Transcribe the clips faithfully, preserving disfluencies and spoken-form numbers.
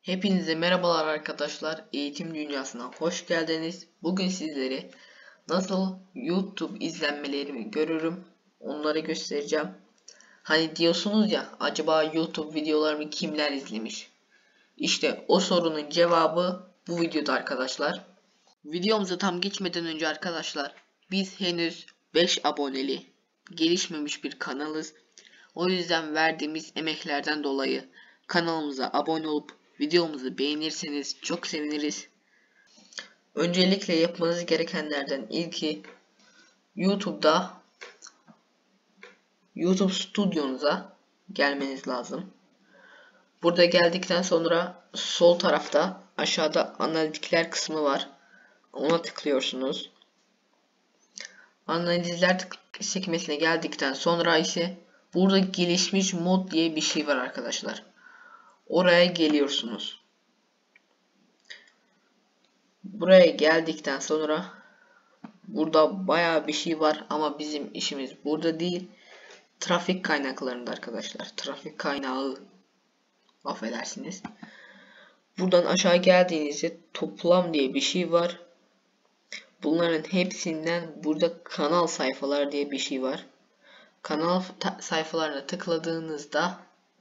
Hepinize merhabalar arkadaşlar. Eğitim dünyasına hoş geldiniz. Bugün sizlere nasıl YouTube izlenmelerimi görürüm onları göstereceğim. Hani diyorsunuz ya, acaba YouTube videolarımı kimler izlemiş? İşte o sorunun cevabı bu videoda arkadaşlar. Videomuza tam geçmeden önce arkadaşlar, biz henüz beş aboneli gelişmemiş bir kanalız. O yüzden verdiğimiz emeklerden dolayı kanalımıza abone olup videomuzu beğenirseniz çok seviniriz. Öncelikle yapmanız gerekenlerden ilki YouTube'da YouTube stüdyonuza gelmeniz lazım. Burada geldikten sonra sol tarafta aşağıda analitikler kısmı var. Ona tıklıyorsunuz. Analizler sekmesine geldikten sonra ise burada gelişmiş mod diye bir şey var arkadaşlar. Oraya geliyorsunuz. Buraya geldikten sonra burada bayağı bir şey var ama bizim işimiz burada değil. Trafik kaynaklarında arkadaşlar. Trafik kaynağı. Affedersiniz. Buradan aşağı geldiğinizde toplam diye bir şey var. Bunların hepsinden burada kanal sayfalar diye bir şey var. Kanal sayfalarına tıkladığınızda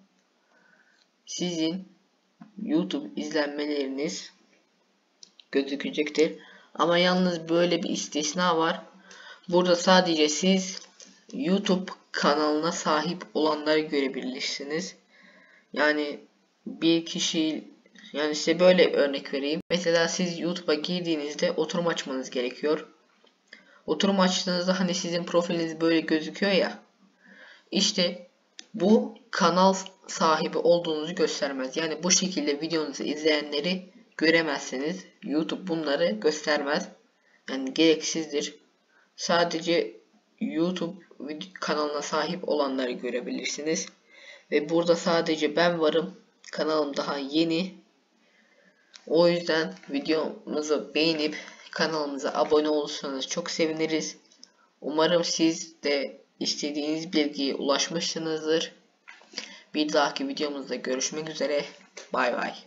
sizin YouTube izlenmeleriniz gözükecektir. Ama yalnız böyle bir istisna var. Burada sadece siz YouTube kanalına sahip olanları görebilirsiniz. Yani bir kişi, yani size böyle örnek vereyim. Mesela siz YouTube'a girdiğinizde oturum açmanız gerekiyor. Oturum açtığınızda hani sizin profiliniz böyle gözüküyor ya. İşte bu kanal sahibi olduğunuzu göstermez. Yani bu şekilde videonuzu izleyenleri göremezsiniz. YouTube bunları göstermez. Yani gereksizdir. Sadece YouTube kanalına sahip olanları görebilirsiniz. Ve burada sadece ben varım. Kanalım daha yeni. O yüzden videomuzu beğenip kanalımıza abone olursanız çok seviniriz. Umarım siz de istediğiniz bilgiye ulaşmışsınızdır. Bir dahaki videomuzda görüşmek üzere. Bay bay.